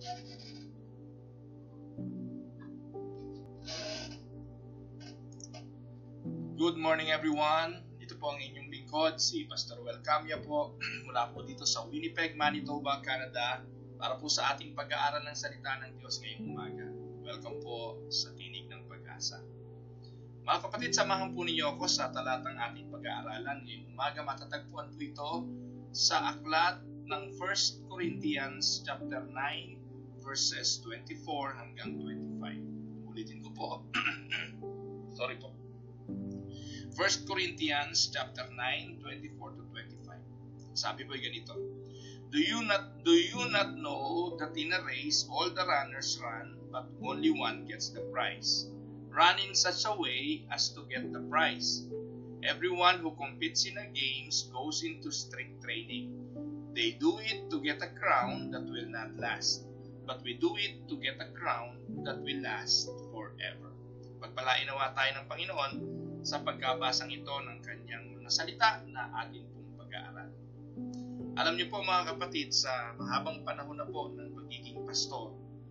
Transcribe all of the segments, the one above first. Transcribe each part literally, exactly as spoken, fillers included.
Good morning everyone. Ito po ang inyong lingkod, si Pastor Welcamia po mula po dito sa Winnipeg, Manitoba, Canada para po sa ating pag-aaral ng salita ng Diyos ngayong umaga. Welcome po sa Tinig ng Pag-asa. Mga kapatid, samahan po ninyo ako sa talatang ating pag-aaralan ngayong umaga. Matatagpuan po ito sa aklat ng First Corinthians chapter nine verses twenty-four hanggang twenty-five. Ulitin ko po. Sorry po. First Corinthians chapter nine, twenty-four to twenty-five. Sabi po ganito. Do you not do you not know that in a race all the runners run, but only one gets the prize? Run in such a way as to get the prize. Everyone who competes in a games goes into strict training. They do it to get a crown that will not last, but we do it to get a crown that will last forever. Pagpalain nawa tayo ng Panginoon sa pagkabasang ito ng kanyang mga salita na atin pong pag-aaral. Alam niyo po mga kapatid, sa mahabang panahon na po ng pagiging pastor,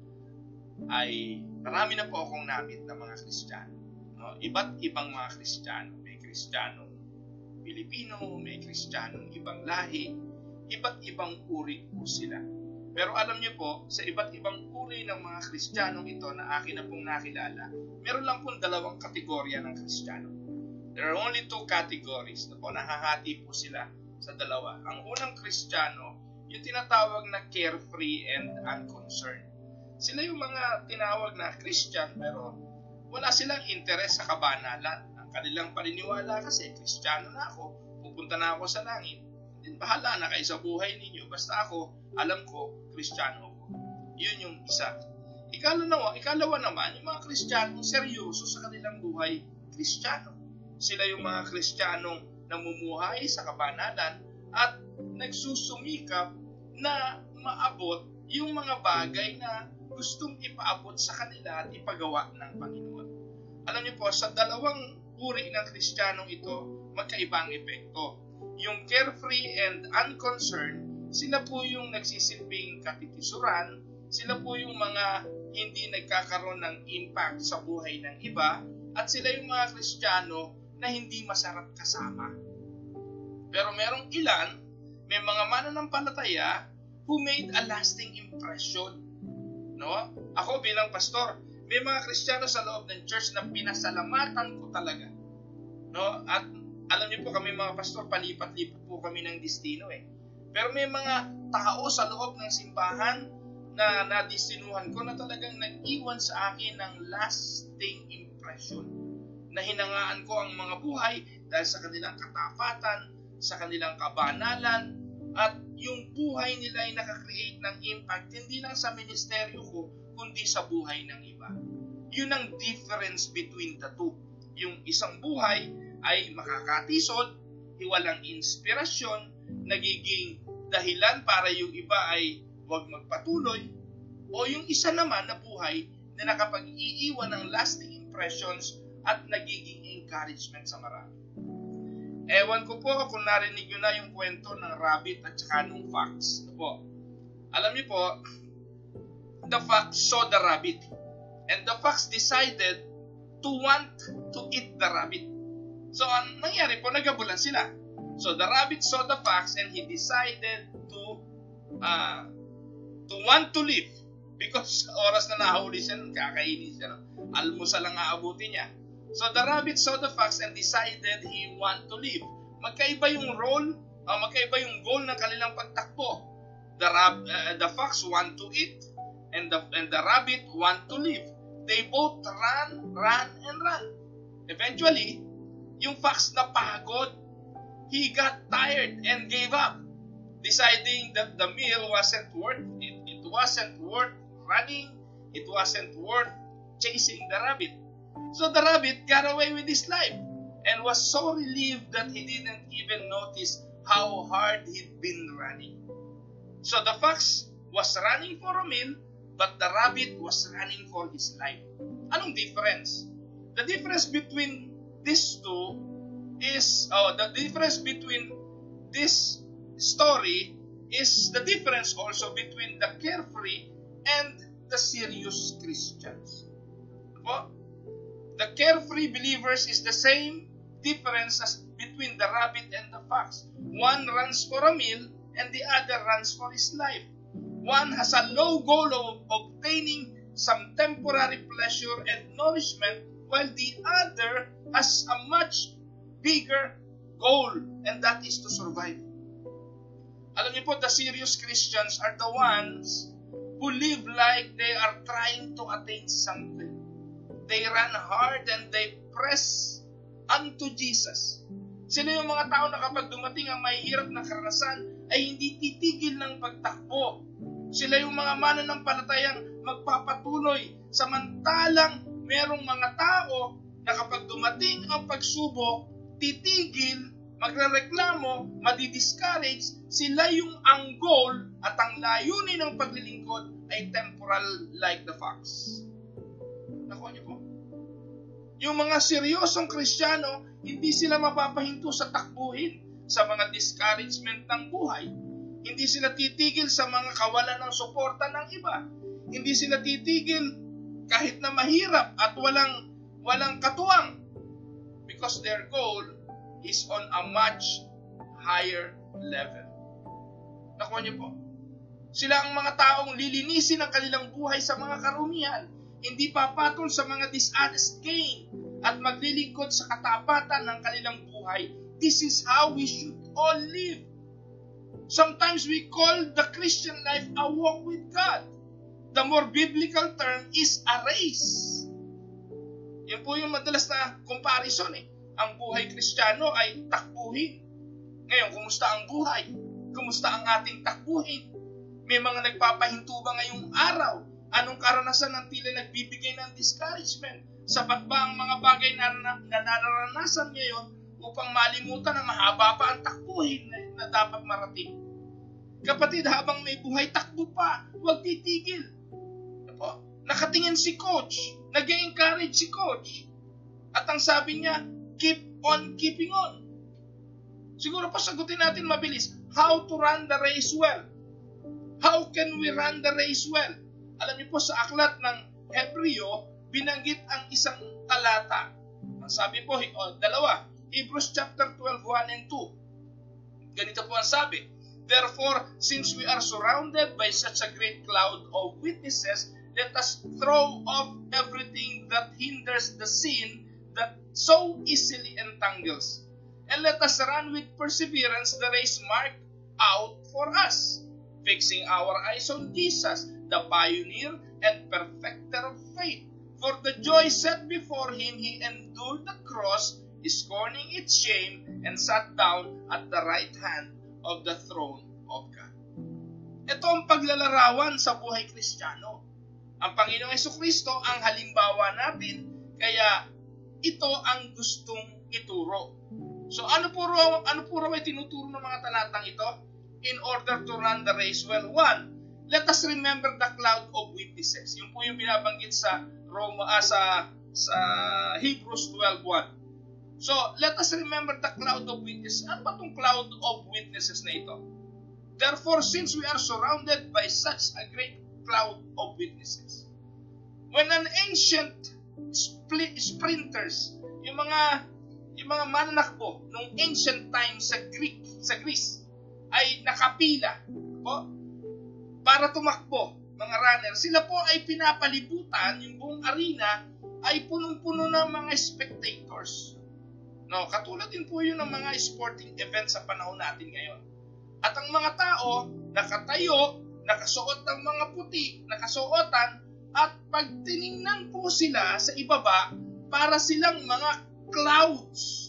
ay marami na po akong namit na mga Kristiyano. No? Iba't ibang mga Kristiyano. May Kristiyanong Pilipino, may Kristiyanong ibang lahi, iba't ibang uri po sila. Pero alam niyo po, sa iba't ibang uri ng mga Kristiyanong ito na akin na pong nakilala, meron lang pong dalawang kategorya ng Kristiyano. There are only two categories na po, nahahati po sila sa dalawa. Ang unang Kristiyano, yung tinatawag na carefree and unconcerned. Sila yung mga tinawag na Christian pero wala silang interes sa kabanalan. Ang kanilang paniniwala kasi, Kristiyano na ako, pupunta na ako sa langit. Then bahala na kayo sa buhay ninyo. Basta ako, alam ko, Kristiyano ako. Yun yung isa. Ikalawa, ikalawa naman, yung mga Kristiyanong seryoso sa kanilang buhay, Kristiyano. Sila yung mga Kristiyanong namumuhay sa kabanalan at nagsusumikap na maabot yung mga bagay na gustong ipaabot sa kanila at ipagawa ng Panginoon. Alam niyo po, sa dalawang uri ng Kristiyanong ito, magkaibang epekto. Yung carefree and unconcerned, sila po yung nagsisilbing katitisuran, sila po yung mga hindi nagkakaroon ng impact sa buhay ng iba, at sila yung mga Kristiyano na hindi masarap kasama. Pero merong ilan, may mga mananampalataya who made a lasting impression. No? Ako bilang pastor, may mga Kristiyano sa loob ng church na pinasalamatan ko talaga. No? At alam niyo po, kami mga pastor, palipat-lipat po kami ng destino eh. Pero may mga tao sa loob ng simbahan na nadistinuhan ko na talagang nag-iwan sa akin ng lasting impression. Na hinangaan ko ang mga buhay dahil sa kanilang katapatan, sa kanilang kabanalan, at yung buhay nila ay nakakreate ng impact hindi lang sa ministeryo ko, kundi sa buhay ng iba. Yun ang difference between the two. Yung isang buhay ay makakatisod, walang inspirasyon, nagiging dahilan para yung iba ay huwag magpatuloy, o yung isa naman na buhay na nakapag-iiwan ng lasting impressions at nagiging encouragement sa marami. Ewan ko po kung narinig nyo na yung kwento ng rabbit at saka ng fox. Ano po? Alam niyo po, the fox saw the rabbit and the fox decided to want to eat the rabbit. So, ang nangyari po, nagabulan sila. So, the rabbit saw the fox and he decided to uh, to want to live because oras na nahuli siya, kakainin siya. Almusal lang aabutin niya. So, the rabbit saw the fox and decided he want to live. Magkaiba yung role, uh, magkaiba yung goal ng kanilang pagtakbo. The, rab, uh, the fox want to eat and the, and the rabbit want to live. They both run, run, and run. Eventually, yung fox na pagod, he got tired and gave up, deciding that the meal wasn't worth it. It wasn't worth running. It wasn't worth chasing the rabbit. So the rabbit got away with his life and was so relieved that he didn't even notice how hard he'd been running. So the fox was running for a meal, but the rabbit was running for his life. Anong difference? The difference between these two is, oh, the difference between this story is the difference also between the carefree and the serious Christians. Po? The carefree believers is the same difference as between the rabbit and the fox. One runs for a meal and the other runs for his life. One has a low goal of obtaining some temporary pleasure and nourishment, while the other has a much bigger goal, and that is to survive. Alam niyo po, the serious Christians are the ones who live like they are trying to attain something. They run hard and they press unto Jesus. Sila yung mga tao na kapag dumating ang mahihirap na karanasan ay hindi titigil ng pagtakbo. Sila yung mga mananampalatayang magpapatuloy, samantalang merong mga tao na kapag dumating ang pagsubok, titigil, magrereklamo, madi-discourage. Sila yung ang goal at ang layunin ng paglilingkod ay temporal like the fox. Nakuha niyo po? Yung mga seryosong Kristiyano, hindi sila mapapahinto sa takbuhin, sa mga discouragement ng buhay. Hindi sila titigil sa mga kawalan ng suporta ng iba. Hindi sila titigil kahit na mahirap at walang walang katuwang, because their goal is on a much higher level. Nakuha niyo po? Sila ang mga taong lilinisin ang kanilang buhay sa mga karumihan, hindi papatol sa mga dishonest gain at maglilingkod sa katapatan ng kanilang buhay. This is how we should all live. Sometimes we call the Christian life a walk with God. The more biblical term is a race. Yan po yung madalas na comparison eh. Ang buhay Kristiyano ay takbuhin. Ngayon, kumusta ang buhay? Kumusta ang ating takbuhin? May mga nagpapahinto ba ngayong araw? Anong karanasan ng tila nagbibigay ng discouragement? Sapat ba ang mga bagay na, na, na nararanasan ngayon upang malimutan na mahaba pa ang takbuhin na, na dapat marating? Kapatid, habang may buhay, takbo pa. Huwag titigil. Ano? Nakatingin si coach. Nag-encourage si coach. At ang sabi niya, keep on keeping on. Siguro pa sagutin natin mabilis. How to run the race well? How can we run the race well? Alam niyo po, sa aklat ng Hebreo, binanggit ang isang talata. Ang sabi po, oh, dalawa. Hebrews chapter twelve, one and two. Ganito po ang sabi. Therefore, since we are surrounded by such a great cloud of witnesses, let us throw off everything that hinders the sin that so easily entangles. And let us run with perseverance the race marked out for us, fixing our eyes on Jesus, the pioneer and perfecter of faith. For the joy set before him, he endured the cross, scorning its shame, and sat down at the right hand of the throne of God. Ito ang paglalarawan sa buhay Kristiyano. Ang Panginoong Jesucristo ang halimbawa natin, kaya ito ang gustong ituro. So ano po raw, ano po raw ay tinuturo ng mga talatang ito? In order to run the race well, one, let us remember the cloud of witnesses. Yun po yung binabanggit sa Roma, ah, sa, sa Hebrews twelve one. So, let us remember the cloud of witnesses. Ano ba itong cloud of witnesses na ito? Therefore, since we are surrounded by such a great cloud of witnesses, when an ancient sprinters, yung mga yung mga mananakbo nung ancient times sa Greek, sa Greece, ay nakapila po, para tumakbo, mga runner, sila po ay pinapalibutan, yung buong arena ay punong-puno ng mga spectators. No, katulad din po yun ng mga sporting events sa panahon natin ngayon. At ang mga tao, nakatayo, nakasuot ng mga puti, nakasuotan, at pag tiningnan po sila sa ibaba, para silang mga clouds.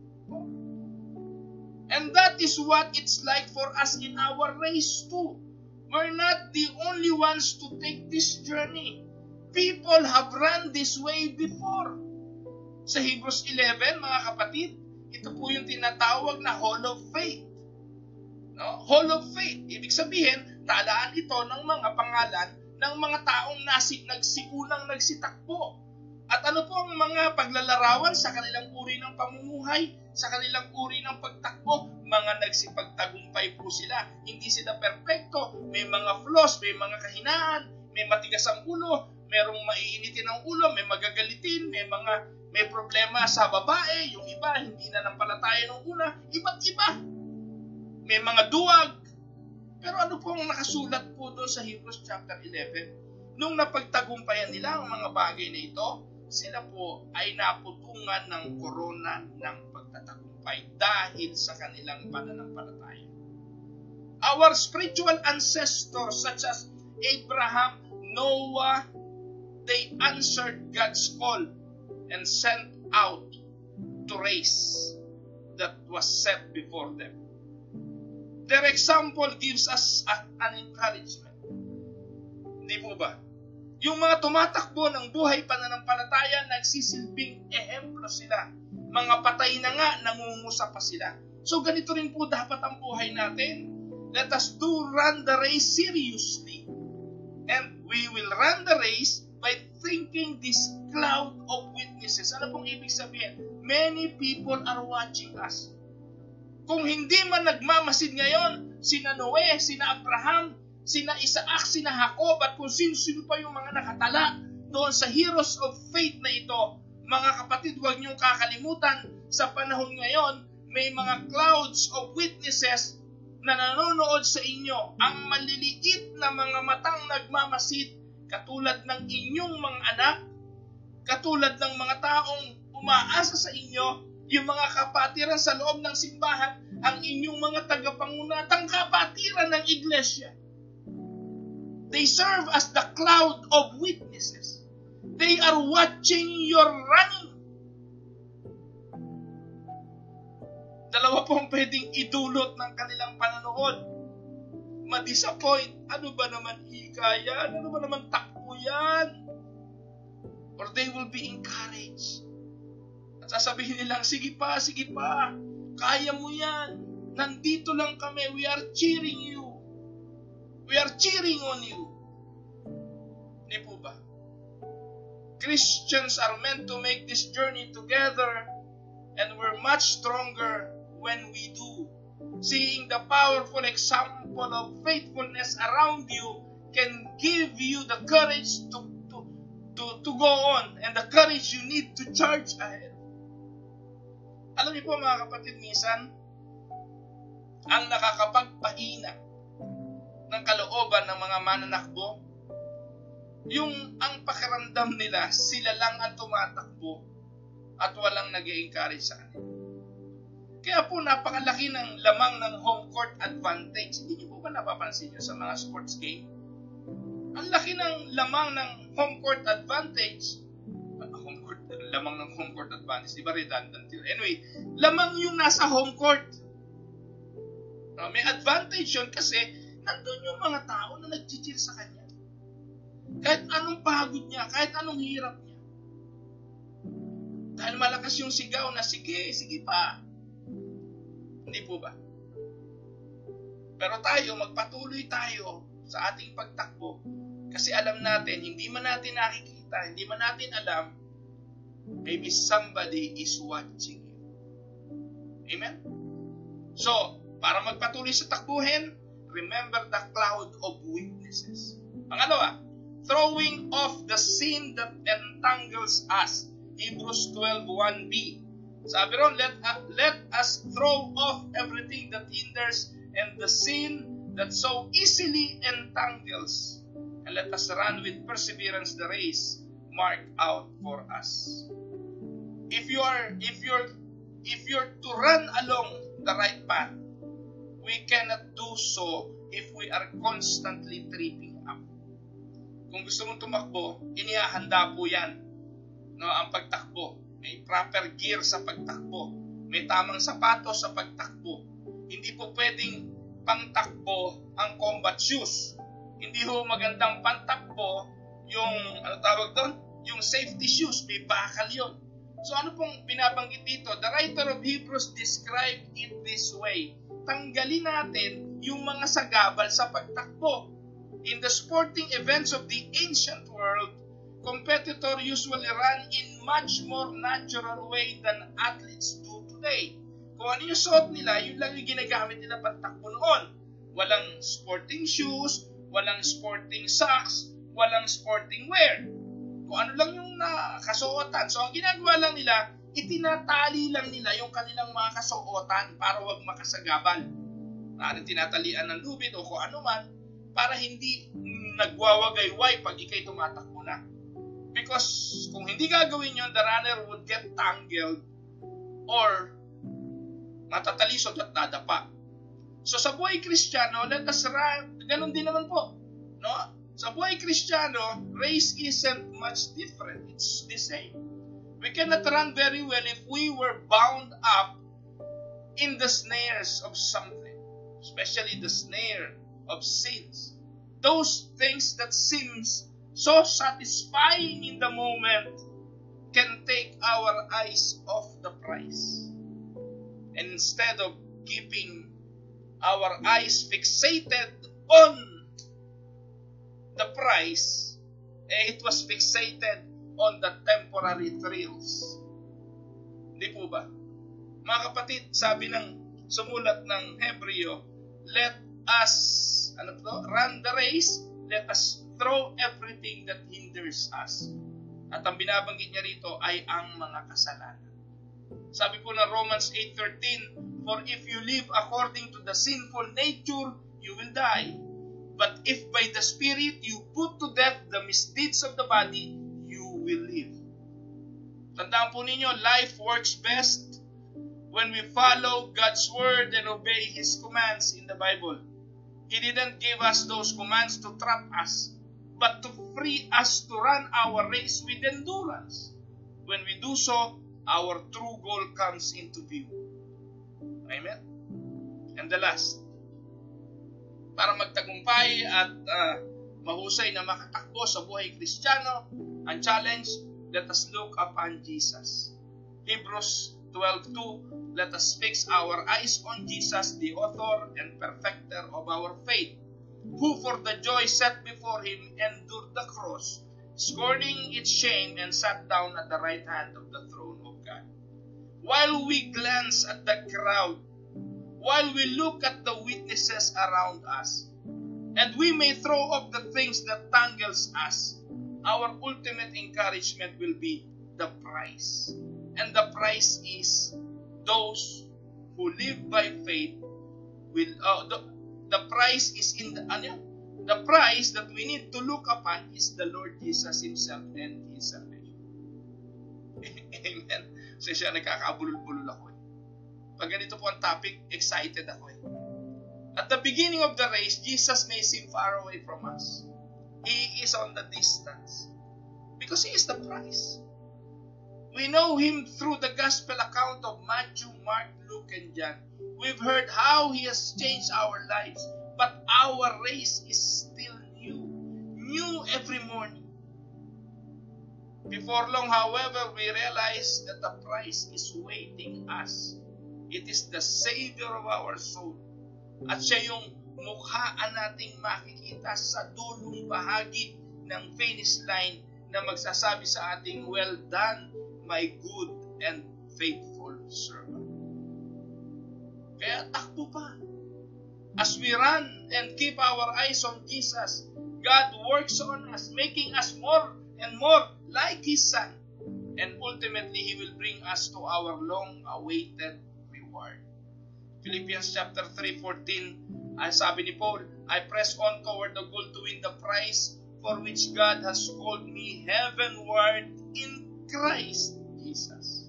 And that is what it's like for us in our race too. We're not the only ones to take this journey. People have run this way before. Sa Hebrews eleven, mga kapatid, ito po yung tinatawag na Hall of Faith. No? Hall of Faith, ibig sabihin, talaan ito ng mga pangalan ng mga taong nasi, nagsiunang nagsitakbo. At ano po ang mga paglalarawan sa kanilang uri ng pamumuhay, sa kanilang uri ng pagtakbo? Mga nagsipagtagumpay po sila. Hindi sila perpekto, may mga flaws, may mga kahinaan. may matigas ang ulo, merong maiinitin ang ulo, may magagalitin, may mga may problema sa babae, yung iba hindi na nampalataya nung una, iba't iba. May mga duwag. Pero ano po ang nakasulat po doon sa Hebrews chapter eleven? Nung napagtagumpayan nila ang mga bagay na ito, sila po ay naputungan ng korona ng pagtatagumpay dahil sa kanilang pananampalataya. Our spiritual ancestors such as Abraham, Noah, they answered God's call and sent out to race that was set before them. Their example gives us a, an encouragement. Hindi po ba? Yung mga tumatakbo ng buhay pananampalataya, nagsisilbing ehemplo sila. Mga patay na nga, nangungusap pa sila. So ganito rin po dapat ang buhay natin. Let us do run the race seriously. And we will run the race by thinking this cloud of witnesses. Ano pong ibig sabihin? Many people are watching us. Kung hindi man nagmamasid ngayon, sina Noe, sina Abraham, sina Isaac, sina Jacob, at kung sino-sino pa yung mga nakatala doon sa heroes of faith na ito, mga kapatid, huwag niyong kakalimutan, sa panahon ngayon, may mga clouds of witnesses na nanonood sa inyo. Ang maliliit na mga matang nagmamasid, katulad ng inyong mga anak, katulad ng mga taong umaasa sa inyo, yung mga kapatiran sa loob ng simbahan, ang inyong mga tagapangunatang kapatiran ng iglesia. They serve as the cloud of witnesses. They are watching your running. Dalawa pong pwedeng idulot ng kanilang pananood. Ma-disappoint. Ano ba naman hika yan? Ano ba naman takbo yan? Or they will be encouraged. At sasabihin nilang, sige pa, sige pa. Kaya mo yan. Nandito lang kami. We are cheering you. We are cheering on you. Hindi po ba? Christians are meant to make this journey together, and we're much stronger when we do. Seeing the powerful example of faithfulness around you can give you the courage to, to, to, to go on and the courage you need to charge ahead. Alam niyo po mga kapatid, minsan, ang nakakapagpahina ng kalooban ng mga mananakbo, yung ang pakiramdam nila, sila lang ang tumatakbo at walang nag-i-encourage sa kanila. Kaya po napakalaki ng lamang ng home court advantage. Hindi niyo po ba napapansin niyo sa mga sports game? Ang laki ng lamang ng home court advantage. Home court, lamang ng home court advantage. Di ba redundant yun? Anyway, lamang yung nasa home court. No, may advantage yun kasi nandun yung mga tao na nag-cheer sa kanya. Kahit anong pagod niya, kahit anong hirap niya. Dahil malakas yung sigaw na, sige, sige pa. Hindi po ba? Pero tayo, magpatuloy tayo sa ating pagtakbo. Kasi alam natin, hindi man natin nakikita, hindi man natin alam, maybe somebody is watching you. Amen? So, para magpatuloy sa takbuhin, remember the cloud of witnesses. Pangalawa, throwing off the sin that entangles us. Hebrews twelve one b. Sabi ron, let, uh, let us throw off everything that hinders and the sin that so easily entangles, and let us run with perseverance the race marked out for us. If you are, if you're, if you're to run along the right path, we cannot do so if we are constantly tripping up. Kung gusto mong tumakbo, inihahanda po yan. No, ang pagtakbo. May proper gear sa pagtakbo. May tamang sapatos sa pagtakbo. Hindi po pwedeng pangtakbo ang combat shoes. Hindi ho magandang pantakbo yung, ano tawag doon? Yung safety shoes. May bakal yun. So ano pong binabanggit dito? The writer of Hebrews described it this way. Tanggalin natin yung mga sagabal sa pagtakbo. In the sporting events of the ancient world, competitors usually run in much more natural way than athletes do today. Kung ano yung suot nila, yun lang yung ginagamit nila pagtakbo noon. Walang sporting shoes, walang sporting socks, walang sporting wear. Kung ano lang yung nakasuotan. So, ang ginagawa lang nila, itinatali lang nila yung kanilang mga kasuotan para wag makasagabal. Maaaring tinatalian ng lubid o kung ano man para hindi nagwawagayway pag ikay tumatakbo na. Because kung hindi gagawin yun, the runner would get tangled or matatalisod at dadapa. So sa buhay Kristiyano, let us run. Ganun din naman po. No? Sa buhay Kristiyano, race isn't much different. It's the same. We cannot run very well if we were bound up in the snares of something, especially the snare of sins. Those things that seems so satisfying in the moment can take our eyes off the prize. And instead of keeping our eyes fixated on the prize, eh, it was fixated on the temporary thrills. Hindi po ba? Mga kapatid, sabi ng sumulat ng Hebreo, let us, ano to? Run the race, let us throw everything that hinders us. At ang binabanggit niya rito ay ang mga kasalanan. Sabi po ng Romans eight thirteen, for if you live according to the sinful nature, you will die. But if by the Spirit you put to death the misdeeds of the body, you will live. Tandaan po ninyo, life works best when we follow God's word and obey His commands in the Bible. He didn't give us those commands to trap us, but to free us to run our race with endurance. When we do so, our true goal comes into view. Amen? And the last, para magtagumpay at uh, mahusay na makatakbo sa buhay Kristiyano, ang challenge, let us look upon Jesus. Hebrews twelve two, let us fix our eyes on Jesus, the author and perfecter of our faith, who for the joy set before Him endured the cross, scorning its shame, and sat down at the right hand of the throne of God. While we glance at the crowd, while we look at the witnesses around us, and we may throw off the things that tangles us, our ultimate encouragement will be the prize. And the prize is those who live by faith will, uh, the, the prize is in the, ano, the prize that we need to look upon is the Lord Jesus Himself and His salvation. Amen. So siya, nagkakabulol-bulol ako eh. Pag ganito po ang topic, excited ako eh. At the beginning of the race, Jesus may seem far away from us. He is on the distance. Because He is the prize. We know Him through the gospel account of Matthew, Mark, Luke, and John. We've heard how He has changed our lives. But our race is still new. New every morning. Before long, however, we realize that the prize is waiting us. It is the Savior of our soul. At siya yung mukhaan nating makikita sa dulong bahagi ng finish line na magsasabi sa ating, well done, my good and faithful servant. Kaya takbo pa. As we run and keep our eyes on Jesus, God works on us, making us more and more like His Son. And ultimately, He will bring us to our long-awaited reward. Philippians chapter three fourteen, ang sabi ni Paul, I press on toward the goal to win the prize for which God has called me heavenward in Christ Jesus.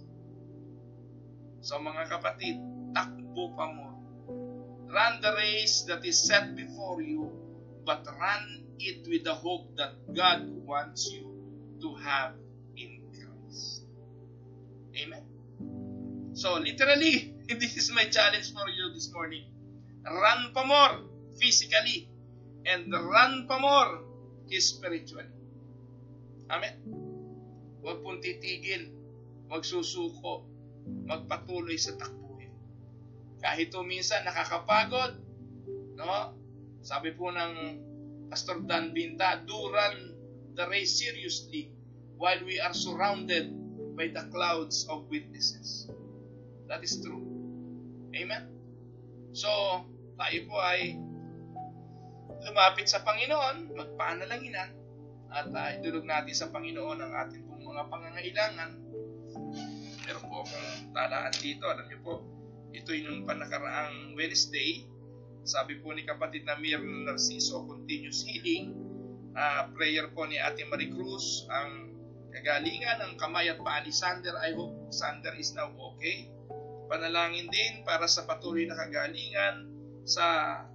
So mga kapatid, takbo pa mo. Run the race that is set before you, but run it with the hope that God wants you to have in Christ. Amen? So literally, this is my challenge for you this morning. Run pa more physically and run pa more spiritually. Amen? Huwag pong titigil, magsusuko, magpatuloy sa takbuhin. Kahit o minsan nakakapagod, no? Sabi po ng Pastor Dan Binta, do run the race seriously while we are surrounded by the clouds of witnesses. That is true. Amen? So, tayo po ay lumapit sa Panginoon, magpanalaginan, at uh, idulog natin sa Panginoon ang ating pong mga pangangailangan. Meron po akong talaan dito. Alam niyo po, ito yung panakaraang Wednesday. Sabi po ni kapatid na Mir Narciso, continuous healing. Uh, prayer po ni Ate Marie Cruz, ang kagalingan ng kamay at paa ni Sander. I hope Sander is now okay. Panalangin din para sa patuloy na kagalingan sa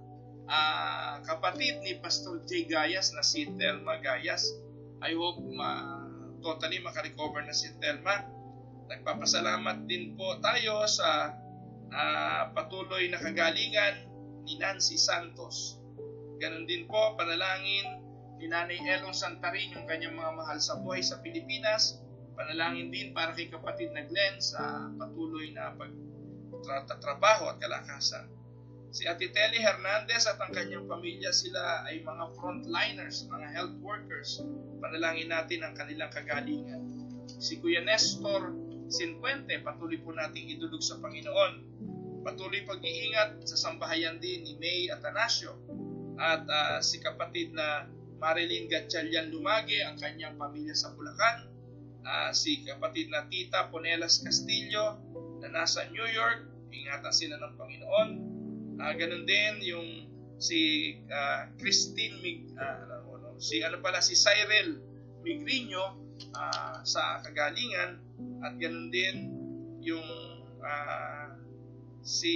uh, kapatid ni Pastor J. Gayas na si Telma Gayas. I hope ma totally makarecover na si Telma. Nagpapasalamat din po tayo sa uh, patuloy na kagalingan ni Nancy Santos. Ganon din po, panalangin ni Nanay Elong Santarin, yung kanyang mga mahal sa buhay sa Pilipinas. Panalangin din para kay kapatid na Glenn sa patuloy na pagtatrabaho at kalakasan. Si Ate Telly Hernandez at ang kanyang pamilya, sila ay mga frontliners, mga health workers. Panalangin natin ang kanilang kagalingan. Si Kuya Nestor Cinquente, patuloy po nating idulog sa Panginoon. Patuloy pag-iingat sa sambahayan din ni May Atanasio. At uh, si kapatid na Marilyn Gatchalian Lumage, ang kanyang pamilya sa Bulacan. Uh, si kapatid na Tita Ponelas Castillo na nasa New York, ingatan sila ng Panginoon. Uh, ganun din yung si uh, Christine Mig, uh, ano, si ano pala si Cyril Migrino uh, sa kagalingan, at ganun din yung uh, si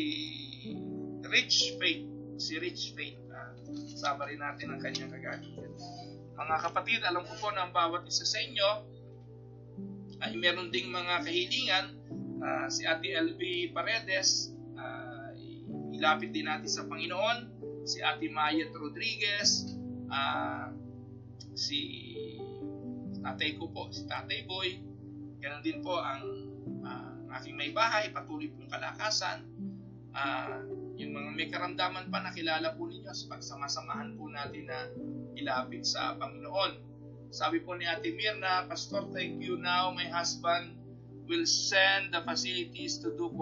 Rich Faith, si Rich Faith, uh, sama rin natin ang kanyang kagalingan. Mga kapatid, alam ko po na ang bawat isa sa inyo ay meron ding mga kahilingan. Uh, si Ate L B Paredes, uh, ilapit din natin sa Panginoon. Si Ate Mayet Rodriguez, uh, si tatay ko po, si Tatay Boy. Ganon din po ang uh, aking may bahay, patuloy pong kalakasan. Uh, yung mga may karamdaman pa, nakilala po ninyo, pagsama-samahan po natin na ilapit sa Panginoon. Sabi po ni Ate Mirna, Pastor, thank you. Now my husband will send the facilities to do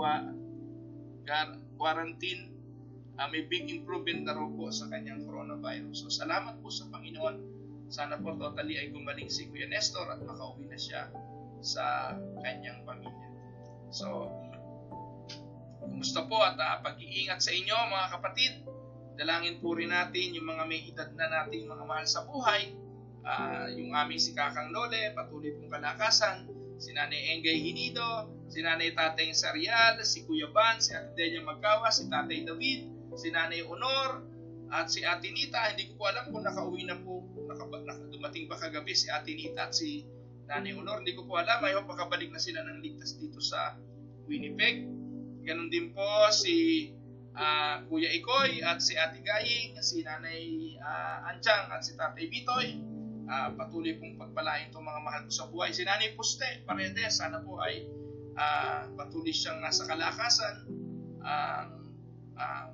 quarantine. Uh, may big improvement na raw po sa kanyang coronavirus. So salamat po sa Panginoon. Sana po totally ay gumaling si Kuya Nestor at makauwi na siya sa kanyang pamilya. So, kumusta po at uh, pag-iingat sa inyo mga kapatid. Dalangin po rin natin yung mga may edad na nating mga mahal sa buhay. Uh, yung aming si Kakang Lole, patuloy pong kalakasan. Si Nanay Engay Hinido, si Nanay Tatay Sarial, si Kuya Ban, si Ate Delia Magkawa, si Tatay David, si Nanay Honor, at si Ate Nita. Hindi ko po alam kung nakauwi na po, naka, naka, dumating ba kagabi si Ate Nita at si Nanay Honor. Hindi ko po alam. I hope makabalik na sila ng ligtas dito sa Winnipeg. Ganon din po si uh, Kuya Ikoy at si Ate Gaying, si Nanay uh, Anchang at si Tatay Bitoy. Uh, patuloy pong pagpalain itong mga mahal ko sa buhay. Si Nanay Puste Paredes, sana po ay uh, patuloy siyang nasa kalakasan. Uh, uh,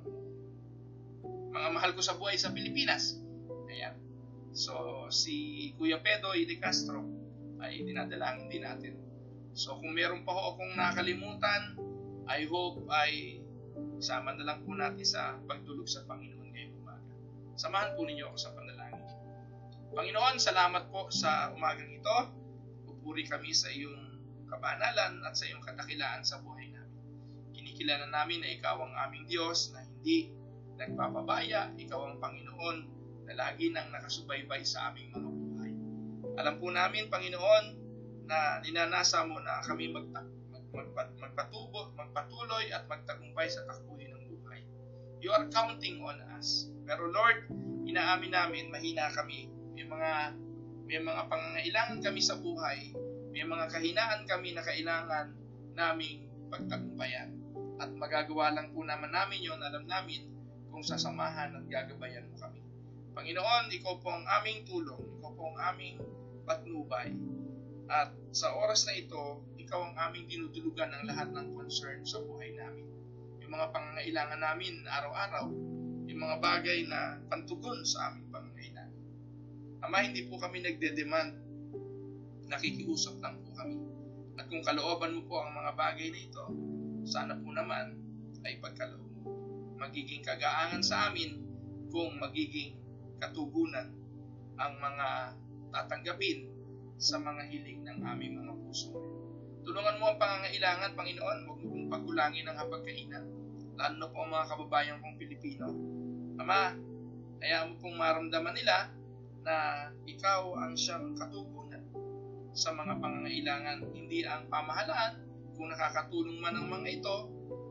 mga mahal ko sa buhay sa Pilipinas. Ayan. So, si Kuya Pedro de Castro ay dinadalangin din natin. So, kung meron pa ho akong nakalimutan, I hope ay sama na lang po natin sa pagdulog sa Panginoon ngayong umaga. Samahan po ninyo ako sa panalangin. Panginoon, salamat po sa umagang ito. Pupuri kami sa iyong kabanalan at sa iyong kadakilaan sa buhay namin. Kinikilala namin na ikaw ang aming Diyos na hindi nagpapabaya. Ikaw ang Panginoon na lagi nang nakasubaybay sa aming mga buhay. Alam po namin, Panginoon, na ninanasa mo na kami magta- magpat- magpatubo, magpatuloy at magtagumpay sa takbuhin ng buhay. You are counting on us. Pero Lord, inaamin namin, mahina kami. May mga may mga pangangailangan kami sa buhay, may mga kahinaan kami na kailangan naming pagtagumpayan. At magagawa lang po naman namin yon, alam namin kung sasamahan at gagabayan mo kami. Panginoon, ikaw po ang aming tulong, ikaw po ang aming patnubay. At sa oras na ito, ikaw ang aming dinudulugan ng lahat ng concern sa buhay namin. Yung mga pangangailangan namin araw-araw, yung mga bagay na pantugon sa aming pangangailangan. Ama, hindi po kami nagde-demand. Nakikiusap lang po kami. At kung kalooban mo po ang mga bagay na ito, sana po naman ay pagkaloob mo. Magiging kagaangan sa amin kung magiging katugunan ang mga tatanggapin sa mga hiling ng aming mga puso. Tulungan mo ang pangangailangan, Panginoon. Huwag mo pong pagkulangin ang hapagkainan, lalo na po ang mga kababayan kong Pilipino. Ama, hayaan mo pong maramdaman nila na ikaw ang siyang katugunan sa mga pangangailangan, hindi ang pamahalaan. Kung nakakatulong man ang mga ito,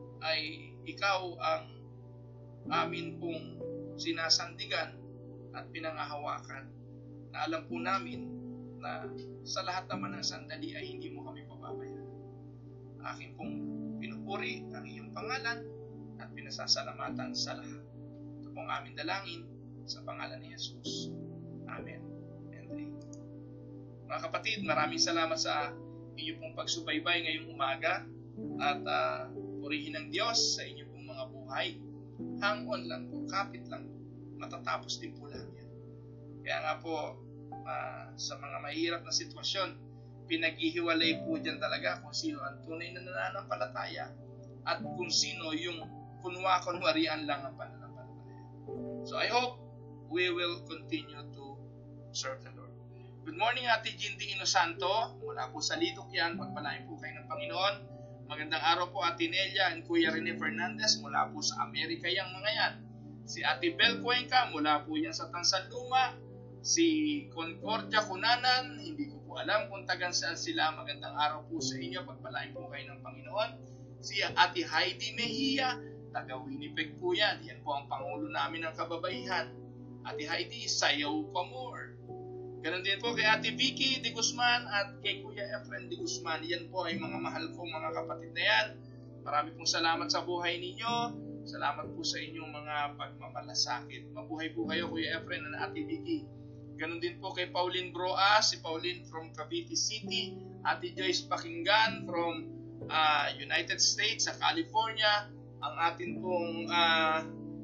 ay ikaw ang amin pong sinasandigan at pinangahawakan, na alam po namin na sa lahat naman ng sandali ay hindi mo kami pababayaan. Aking pong pinupuri ang iyong pangalan at pinasasalamatan sa lahat. Ito pong aming dalangin sa pangalan ni Jesus. Amen and amen. Mga kapatid, maraming salamat sa inyong pong pagsubaybay ngayong umaga at uh, purihin ng Diyos sa inyong pong mga buhay. Hang on lang po, kapit lang po. Matatapos din po lang yan. Kaya nga po, uh, sa mga mahirap na sitwasyon, pinaghihiwalay po dyan talaga kung sino ang tunay na nananampalataya at kung sino yung kunwa-kunwarian lang ang pananampalataya. So I hope we will continue to serve the Lord. Good morning, Ate Jindy Inosanto. Mula po sa Lidok yan, pagpalain po kayo ng Panginoon. Magandang araw po, Ate Nelia and Kuya Rene Fernandez mula po sa Amerika yang mga yan. Si Ate Bel Cuenca mula po yan sa Tansaluma. Si Concordia Cunanan, hindi ko po alam kung tagan saan sila. Magandang araw po sa inyo, pagpalain po kayo ng Panginoon. Si Ate Heidi Mejia, taga Winnipeg po yan. Yan po ang Pangulo namin ng Kababaihan. Ate Heidi, sayaw pa more. Ganon din po kay Ate Vicky de Guzman at kay Kuya Efren de Guzman. Yan po ay mga mahal kong mga kapatid na yan. Marami pong salamat sa buhay ninyo. Salamat po sa inyong mga pagmamalasakit. Mabuhay po kayo, Kuya Efren at Ate Vicky. Ganon din po kay Pauline Broa, si Pauline from Cavite City, Ate Joyce Pakinggan from uh, United States sa California, ang atin pong uh,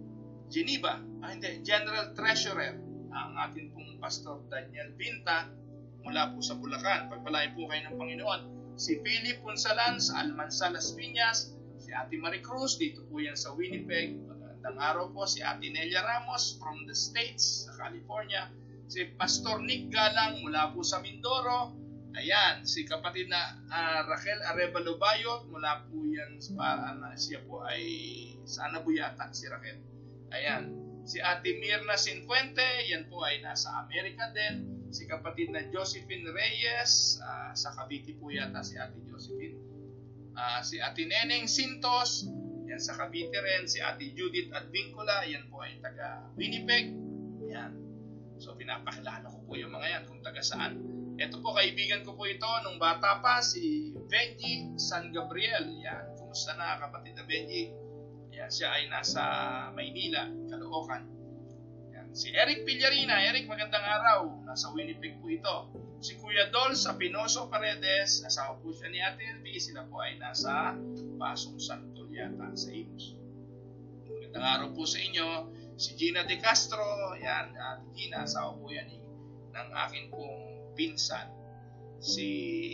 Geneva, ah, hindi, General Treasurer, ang atin pong Pastor Daniel Pinta mula po sa Bulacan. Pagpalain po kayo ng Panginoon. Si Philip Punsalan sa Almansa, Las Piñas, si Ate Marie Cruz, dito po yan sa Winnipeg. Magandang araw po si Ate Nelia Ramos from the States sa California. Si Pastor Nick Galang mula po sa Mindoro. Ayan, si kapatid na uh, Raquel Arevalo Bayot mula po yan sa uh, siya po ay sa Anabuyata, si Raquel. Ayan, si Ate Mirna Sinfuente, yan po ay nasa Amerika din. Si kapatid na Josephine Reyes, uh, sa Cavite po yata si Ate Josephine. Uh, si Ate Neneng Sintos, yan sa Cavite rin. Si Ate Judith Advincula, yan po ay taga Winnipeg. Yan. So pinapakilala ko po yung mga yan kung taga saan. Ito po, kaibigan ko po ito nung bata pa, si Benji San Gabriel. Yan. Kumusta na kapatid na Benji? Yan, siya ay nasa Maynila, Caloocan. Yan. Si Eric Pillarina. Eric, magandang araw. Nasa Winnipeg po ito. Si Kuya Dol sa Pinoso Paredes, asawa po siya ni Ate Elvie. Sila po ay nasa Pasong Santol yata sa Imus. Magandang araw po sa inyo. Si Gina De Castro, yan, Ate Gina, asawa po yan eh, ng akin pong pinsan. Si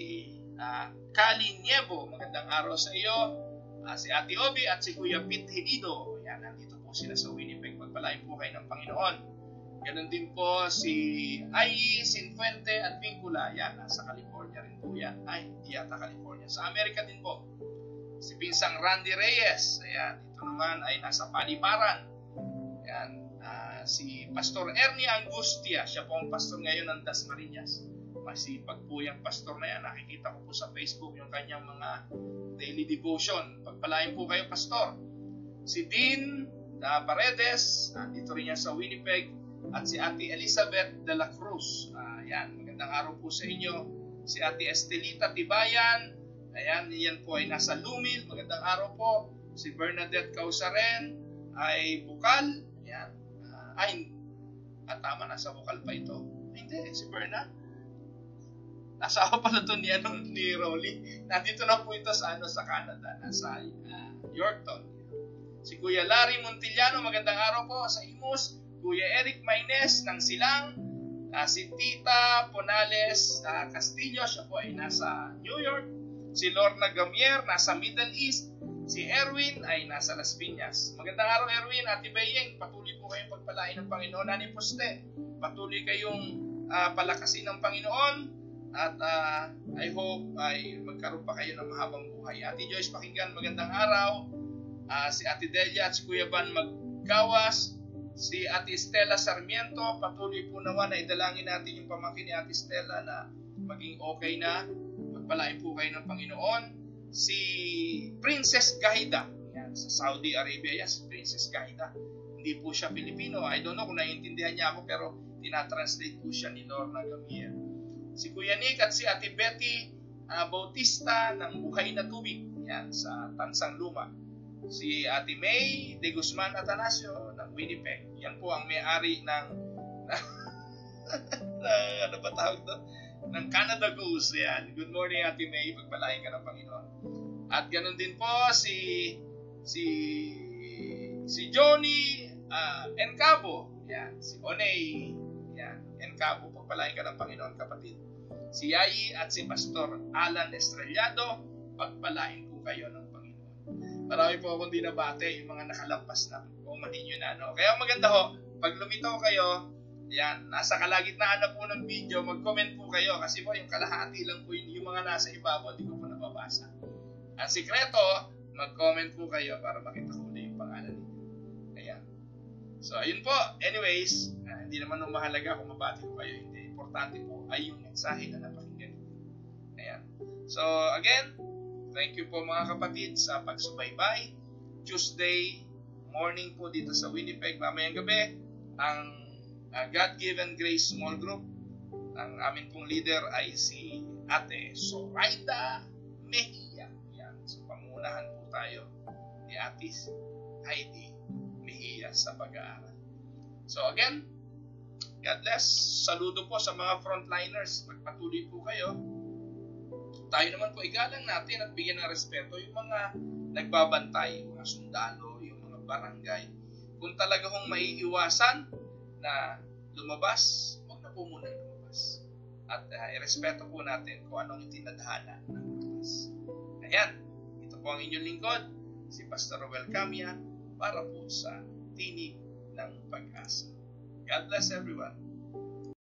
uh, Kali Nievo, magandang araw sa iyo. Uh, si Ate Obi at si Kuya Pete Henido, yan, nandito po sila sa Winnipeg. Pagpalain po kayo ng Panginoon. Ganon din po si Ai Sinfuente at Vincula, yan, nasa California rin po yan. Ay, hindi yata California. Sa Amerika din po. Si Pinsang Randy Reyes, ayan, ito naman ay nasa Paliparan. Yan, uh, si Pastor Ernie Angustia, siya po ang pastor ngayon ng Dasmariñas. Masipag po yung pastor na yan. Nakikita ko po sa Facebook yung kanyang mga daily devotion. Pagpalain po kayo, pastor. Si Dean uh, Paredes, uh, dito rin yan sa Winnipeg. At si Ate Elizabeth de la Cruz. Uh, yan, magandang araw po sa inyo. Si Ate Estelita Tibayan. Ayan, yan po ay nasa Lumil. Magandang araw po. Si Bernadette Causaren ay Bukal. Yan. Uh, ay, at tama, nasa Bukal pa ito. Ay, hindi, si Berna. Nasa ako pala doon ni, ano, ni Rolly. Nandito na po ito sa, ano, sa Canada. Nasa uh, Yorkton. Si Kuya Larry Montillano, magandang araw po sa Imus. Kuya Eric Maynez ng Silang. Uh, si Tita Ponales uh, Castillo, siya po ay nasa New York. Si Lorna Gamier, nasa Middle East. Si Erwin ay nasa Las Piñas. Magandang araw, Erwin. Ate Bayeng, patuloy po kayong pagpalain ng Panginoon. Nani Poste, patuloy kayong uh, palakasin ng Panginoon at uh, I hope ay magkaroon pa kayo ng mahabang buhay. Ate Joyce Pakinggan, magandang araw. Uh, si Ate Delia at si Kuya Van Maggawas, si Ate Stella Sarmiento, patuloy po naman na idalangin natin yung pamangkin ni Ate Stella na maging okay na. Magpalain po kayo ng Panginoon. Si Princess Gahida, yan, sa Saudi Arabia, yan, si Princess Gahida. Hindi po siya Pilipino. I don't know kung naiintindihan niya ako, pero tinatranslate po siya ni Lorna Gamia. Si Kuya Nick at si Ate Betty uh, Bautista ng Buhay na Tubig, yan, sa Tansang Luma. Si Ate May de Guzman Atanasio ng Winnipeg. Yan po ang may-ari ng, ng ano ba tawag doon? Ng Canada Goose. Yan. Good morning, Ate May. Pagpalain ka ng Panginoon. At ganun din po si si si Johnny uh, Encabo. Yan. Si Oney. Yan. Encabo. Pagpalain ka ng Panginoon, kapatid. Si Yai at si Pastor Alan Estrellado. Pagpalain po kayo ng Panginoon. Marami po akong dinabate yung mga nakalampas na. Pumanin nyo na. No? Kaya maganda ho, pag lumitaw kayo, yan, nasa kalagitnaan na po ng video, mag-comment po kayo kasi po yung kalahati lang po yung, yung mga nasa ibabaw, di ko po nababasa. Ang sikreto, mag-comment po kayo para makita ko ulit yung pangalan ninyo. Ayan. So, ayun po. Anyways, uh, hindi naman nung mahalaga kung mabati ko kayo. Hindi. Importante po ay yung mensahe na napakinggan. Ayan. So, again, thank you po mga kapatid sa pagsubaybay. Tuesday morning po dito sa Winnipeg. Mamayang gabi, ang uh, God-Given Grace Small Group. Ang amin pong leader ay si Ate Zoraida Mejia. Yan. So, pangunahan po tayo ni Ate Heidi Mejia sa pag-aaral. So, again, God bless. Saludo po sa mga frontliners. Magpatuloy po kayo. Tayo naman po igalang natin at bigyan ng respeto yung mga nagbabantay, yung mga sundalo, yung mga barangay. Kung talaga hong maiiwasan na lumabas, huwag na po muna lumabas. At uh, irespeto po natin kung anong itinadhana ng batas. Ayan, ito po ang inyong lingkod, si Pastor Roel Camia, para po sa Tinig ng Pag-asa. God bless everyone.